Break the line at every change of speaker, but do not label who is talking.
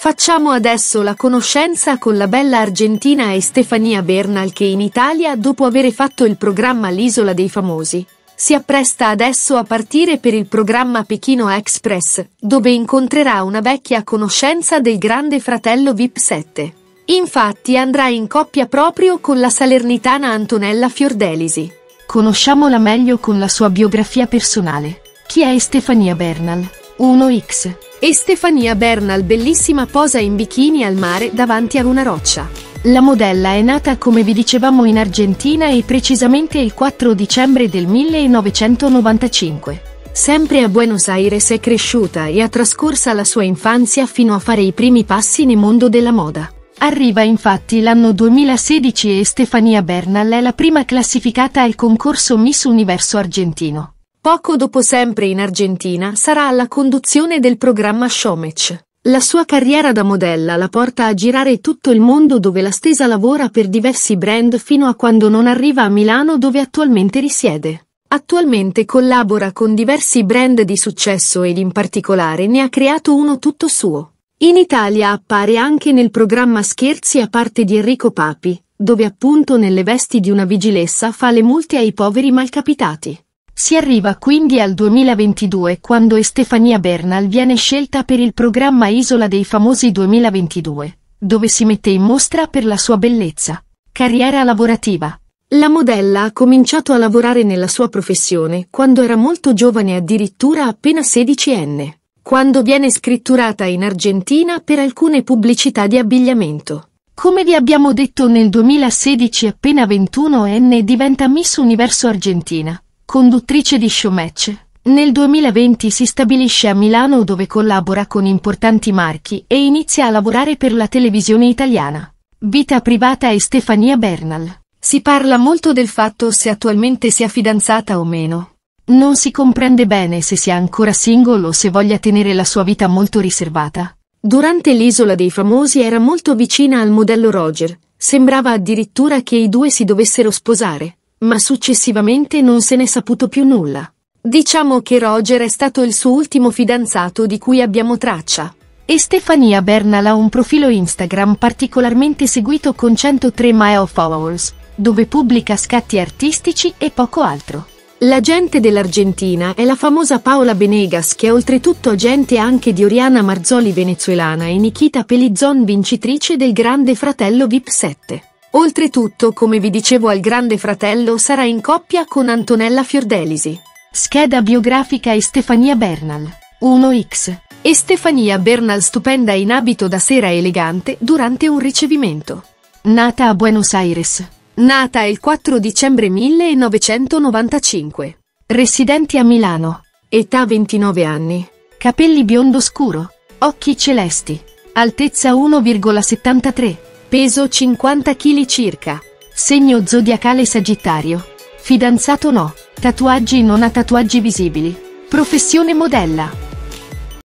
Facciamo adesso la conoscenza con la bella argentina Estefania Bernal che in Italia, dopo aver fatto il programma L'Isola dei Famosi, si appresta adesso a partire per il programma Pechino Express, dove incontrerà una vecchia conoscenza del Grande Fratello VIP 7. Infatti andrà in coppia proprio con la salernitana Antonella Fiordelisi. Conosciamola meglio con la sua biografia personale. Chi è Estefania Bernal? 1x. Estefania Bernal, bellissima, posa in bikini al mare davanti a una roccia. La modella è nata, come vi dicevamo, in Argentina e precisamente il 4 dicembre del 1995. Sempre a Buenos Aires è cresciuta e ha trascorsa la sua infanzia fino a fare i primi passi nel mondo della moda. Arriva infatti l'anno 2016 e Estefania Bernal è la prima classificata al concorso Miss Universo argentino. Poco dopo, sempre in Argentina, sarà alla conduzione del programma Showmatch. La sua carriera da modella la porta a girare tutto il mondo, dove la stesa lavora per diversi brand fino a quando non arriva a Milano, dove attualmente risiede. Attualmente collabora con diversi brand di successo ed in particolare ne ha creato uno tutto suo. In Italia appare anche nel programma Scherzi a parte di Enrico Papi, dove appunto nelle vesti di una vigilessa fa le multe ai poveri malcapitati. Si arriva quindi al 2022, quando Estefania Bernal viene scelta per il programma Isola dei Famosi 2022, dove si mette in mostra per la sua bellezza. Carriera lavorativa. La modella ha cominciato a lavorare nella sua professione quando era molto giovane, addirittura appena 16enne, quando viene scritturata in Argentina per alcune pubblicità di abbigliamento. Come vi abbiamo detto, nel 2016, appena 21enne, diventa Miss Universo Argentina, conduttrice di Showmatch. Nel 2020 si stabilisce a Milano, dove collabora con importanti marchi e inizia a lavorare per la televisione italiana. Vita privata Estefania Bernal. Si parla molto del fatto se attualmente sia fidanzata o meno. Non si comprende bene se sia ancora single o se voglia tenere la sua vita molto riservata. Durante l'Isola dei Famosi era molto vicina al modello Roger, sembrava addirittura che i due si dovessero sposare, ma successivamente non se n'è saputo più nulla. Diciamo che Roger è stato il suo ultimo fidanzato di cui abbiamo traccia. Estefania Bernal ha un profilo Instagram particolarmente seguito con 103 million followers, dove pubblica scatti artistici e poco altro. L'agente dell'Argentina è la famosa Paola Benegas, che è oltretutto agente anche di Oriana Marzoli, venezuelana, e Nikita Pelizzon, vincitrice del Grande Fratello VIP 7. Oltretutto, come vi dicevo, al Grande Fratello sarà in coppia con Antonella Fiordelisi. Scheda biografica Estefania Bernal. 1x. Estefania Bernal, stupenda in abito da sera elegante durante un ricevimento. Nata a Buenos Aires. Nata il 4 dicembre 1995. Residente a Milano. Età 29 anni. Capelli biondo scuro. Occhi celesti. Altezza 1,73. Peso 50 kg circa. Segno zodiacale Sagittario. Fidanzato no. Tatuaggi, non ha tatuaggi visibili. Professione modella.